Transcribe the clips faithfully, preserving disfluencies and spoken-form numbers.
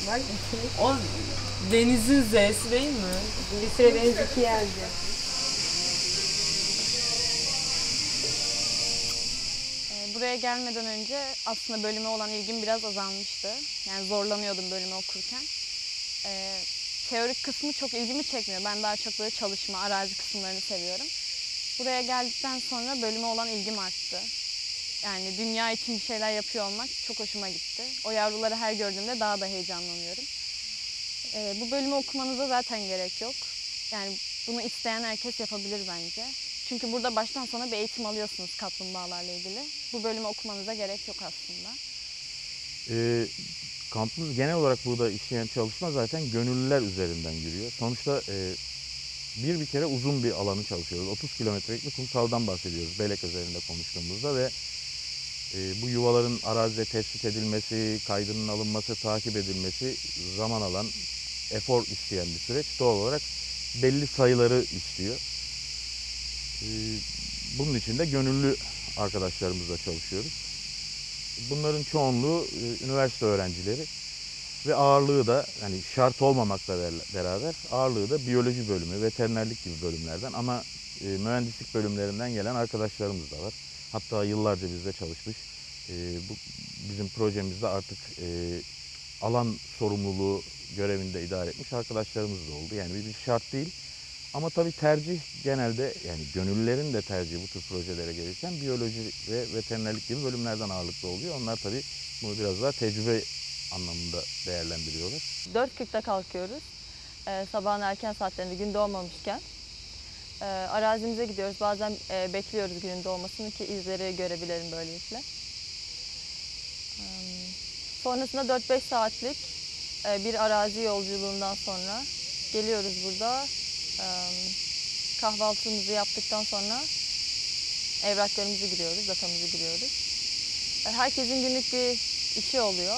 Bak O denizin Z'si değil mi? bir süre deniz iki yerde. Buraya gelmeden önce aslında bölüme olan ilgim biraz azalmıştı. Yani zorlanıyordum bölümü okurken. Ee, teorik kısmı çok ilgimi çekmiyor. Ben daha çok böyle çalışma, arazi kısımlarını seviyorum. Buraya geldikten sonra bölüme olan ilgim arttı. Yani dünya için bir şeyler yapıyor olmak çok hoşuma gitti. O yavruları her gördüğümde daha da heyecanlanıyorum. Ee, bu bölümü okumanıza zaten gerek yok. Yani bunu isteyen herkes yapabilir bence. Çünkü burada baştan sona bir eğitim alıyorsunuz kaplumbağalarla ilgili. Bu bölümü okumanıza gerek yok aslında. Ee, kampımız genel olarak burada işleyen çalışma zaten gönüllüler üzerinden yürüyor. Sonuçta e, bir bir kere uzun bir alanı çalışıyoruz. otuz kilometrelik bir kumsaldan bahsediyoruz Belek üzerinde konuştuğumuzda ve e, bu yuvaların arazide tespit edilmesi, kaydının alınması, takip edilmesi zaman alan, efor isteyen bir süreç. Doğal olarak belli sayıları istiyor. E, bunun için de gönüllü arkadaşlarımızla çalışıyoruz. Bunların çoğunluğu e, üniversite öğrencileri ve ağırlığı da hani şart olmamakla beraber ağırlığı da biyoloji bölümü, veterinerlik gibi bölümlerden ama e, mühendislik bölümlerinden gelen arkadaşlarımız da var. Hatta yıllarca bizde çalışmış. E, bu bizim projemizde artık e, alan sorumluluğu görevinde idare etmiş arkadaşlarımız da oldu. Yani bir şart değil. Ama tabii tercih genelde yani gönüllülerin de tercihi bu tür projelere gelirken biyoloji ve veterinerlik gibi bölümlerden ağırlıklı oluyor. Onlar tabii bunu biraz daha tecrübe anlamında değerlendiriyorlar. dört kırkta kalkıyoruz. Ee, sabahın erken saatlerinde gün doğmamışken. Ee, arazimize gidiyoruz. Bazen e, bekliyoruz günün doğmasını ki izleri görebilelim böylelikle. Ee, sonrasında dört beş saatlik e, bir arazi yolculuğundan sonra geliyoruz burada. Kahvaltımızı yaptıktan sonra evraklarımızı giriyoruz, datamızı giriyoruz. Herkesin günlük bir işi oluyor.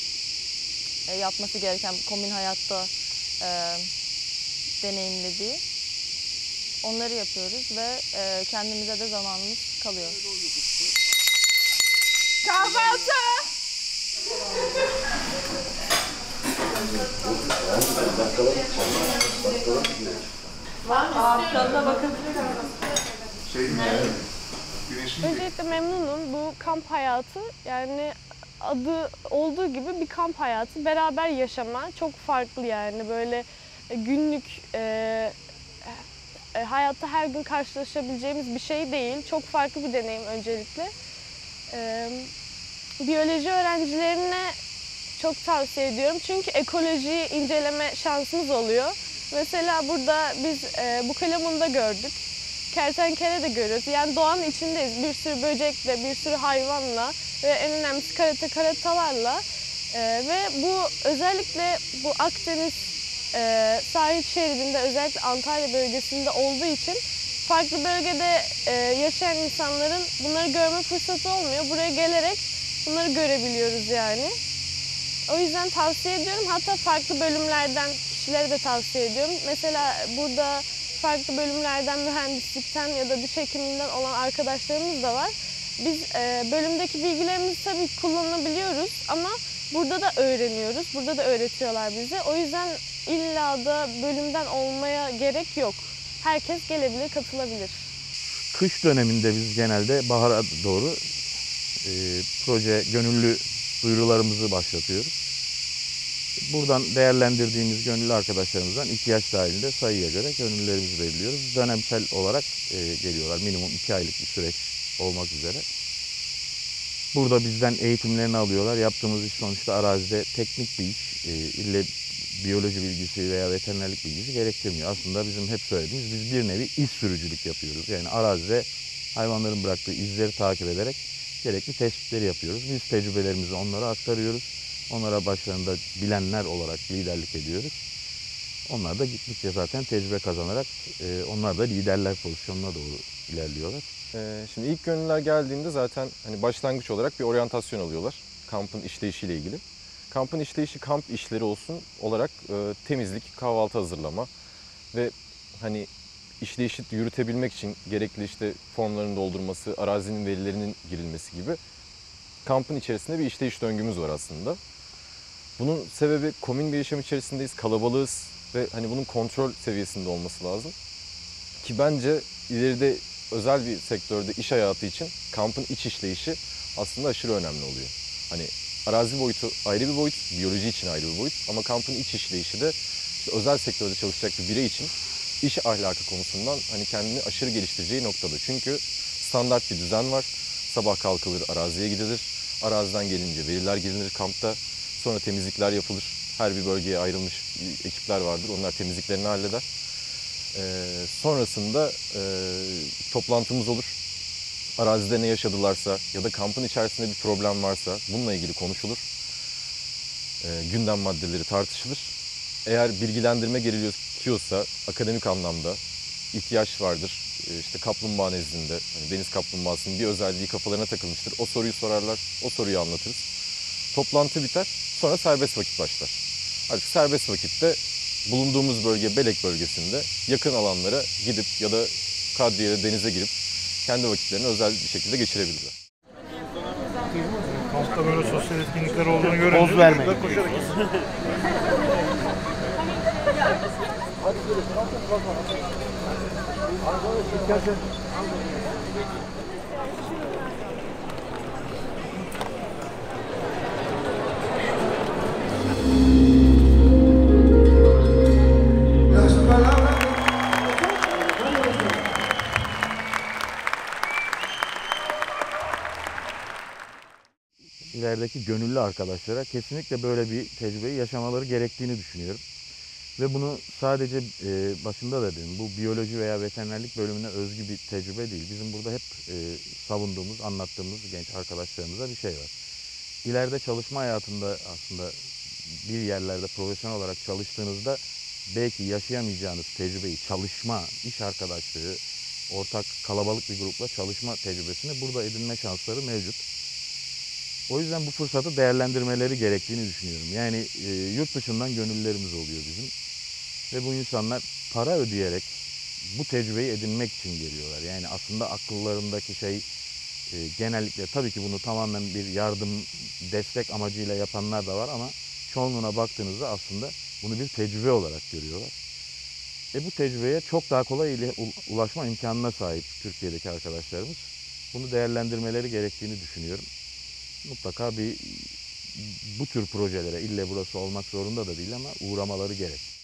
Yapması gereken komün hayatta e, deneyimlediği. Onları yapıyoruz ve e, kendimize de zamanımız kalıyor. Kahvaltı! Tadına bakabilir Öncelikle memnunum. Bu kamp hayatı yani adı olduğu gibi bir kamp hayatı. Beraber yaşama çok farklı yani böyle günlük e, e, hayatta her gün karşılaşabileceğimiz bir şey değil. Çok farklı bir deneyim öncelikle. E, biyoloji öğrencilerine çok tavsiye ediyorum çünkü ekolojiyi inceleme şansımız oluyor. Mesela burada biz e, bu kalemunda gördük. Kertenkele de görüyoruz. Yani doğanın içindeyiz. Bir sürü böcekle, bir sürü hayvanla ve en önemlisi karate karatalarla. E, ve bu özellikle bu Akdeniz e, sahil şeridinde özellikle Antalya bölgesinde olduğu için farklı bölgede e, yaşayan insanların bunları görme fırsatı olmuyor. Buraya gelerek bunları görebiliyoruz yani. O yüzden tavsiye ediyorum. Hatta farklı bölümlerden kişilere de tavsiye ediyorum. Mesela burada farklı bölümlerden, mühendislikten ya da diş hekiminden olan arkadaşlarımız da var. Biz e, bölümdeki bilgilerimizi tabii kullanabiliyoruz ama burada da öğreniyoruz. Burada da öğretiyorlar bize. O yüzden illa da bölümden olmaya gerek yok. Herkes gelebilir, katılabilir. Kış döneminde biz genelde bahara doğru e, proje gönüllü duyurularımızı başlatıyoruz. Buradan değerlendirdiğimiz gönüllü arkadaşlarımızdan ihtiyaç dahilinde sayıya göre gönüllülerimizi belirliyoruz. Dönemsel olarak e, geliyorlar. Minimum iki aylık bir süreç olmak üzere. Burada bizden eğitimlerini alıyorlar. Yaptığımız iş sonuçta arazide teknik bir iş. E, ille biyoloji bilgisi veya veterinerlik bilgisi gerektirmiyor. Aslında bizim hep söylediğimiz biz bir nevi iz sürücülük yapıyoruz. Yani arazide hayvanların bıraktığı izleri takip ederek gerekli tespitleri yapıyoruz. Biz tecrübelerimizi onlara aktarıyoruz. Onlara başlarında bilenler olarak liderlik ediyoruz. Onlar da gittikçe zaten tecrübe kazanarak e, onlar da liderler pozisyonuna doğru ilerliyorlar. Ee, şimdi ilk gönüllüler geldiğinde zaten hani başlangıç olarak bir oryantasyon alıyorlar kampın işleyişiyle ilgili. Kampın işleyişi kamp işleri olsun olarak e, temizlik, kahvaltı hazırlama ve hani işleyişi yürütebilmek için gerekli işte formların doldurması, arazinin verilerinin girilmesi gibi kampın içerisinde bir işleyiş döngümüz var aslında. Bunun sebebi komün bir yaşam içerisindeyiz, kalabalığız ve hani bunun kontrol seviyesinde olması lazım. Ki bence ileride özel bir sektörde iş hayatı için kampın iç işleyişi aslında aşırı önemli oluyor. Hani arazi boyutu ayrı bir boyut, biyoloji için ayrı bir boyut ama kampın iç işleyişi de işte özel sektörde çalışacak bir birey için iş ahlakı konusundan hani kendini aşırı geliştireceği noktada. Çünkü standart bir düzen var. Sabah kalkılır, araziye gidilir. Araziden gelince veriler girilir kampta. Sonra temizlikler yapılır. Her bir bölgeye ayrılmış ekipler vardır. Onlar temizliklerini halleder. Ee, sonrasında e, toplantımız olur. Arazide ne yaşadılarsa ya da kampın içerisinde bir problem varsa bununla ilgili konuşulur. Ee, gündem maddeleri tartışılır. Eğer bilgilendirme gerekiyorsa akademik anlamda ihtiyaç vardır. Ee, işte kaplumbağa nezdinde, hani deniz kaplumbağasının bir özelliği kafalarına takılmıştır. O soruyu sorarlar, o soruyu anlatırız. Toplantı biter, sonra serbest vakit başlar. Artık serbest vakitte bulunduğumuz bölge Belek bölgesinde yakın alanlara gidip ya da Kadriye'de denize girip kendi vakitlerini özel bir şekilde geçirebilirler. Kampta böyle sosyal etkinlikler olduğunu görünce Poz vermeyin. koşarak ilerideki gönüllü arkadaşlara kesinlikle böyle bir tecrübeyi yaşamaları gerektiğini düşünüyorum. Ve bunu sadece e, başında da dedim, bu biyoloji veya veterinerlik bölümüne özgü bir tecrübe değil. Bizim burada hep e, savunduğumuz, anlattığımız genç arkadaşlarımıza bir şey var. İleride çalışma hayatında aslında bir yerlerde profesyonel olarak çalıştığınızda belki yaşayamayacağınız tecrübeyi, çalışma, iş arkadaşlığı, ortak kalabalık bir grupla çalışma tecrübesini burada edinme şansları mevcut. O yüzden bu fırsatı değerlendirmeleri gerektiğini düşünüyorum. Yani e, yurt dışından gönüllülerimiz oluyor bizim. Ve bu insanlar para ödeyerek bu tecrübeyi edinmek için geliyorlar. Yani aslında akıllarındaki şey e, genellikle tabii ki bunu tamamen bir yardım, destek amacıyla yapanlar da var ama çoğunluğuna baktığınızda aslında bunu bir tecrübe olarak görüyorlar. E bu tecrübeye çok daha kolay ile ulaşma imkanına sahip Türkiye'deki arkadaşlarımız. Bunu değerlendirmeleri gerektiğini düşünüyorum. Mutlaka bir bu tür projelere ille burası olmak zorunda da değil ama uğramaları gerek.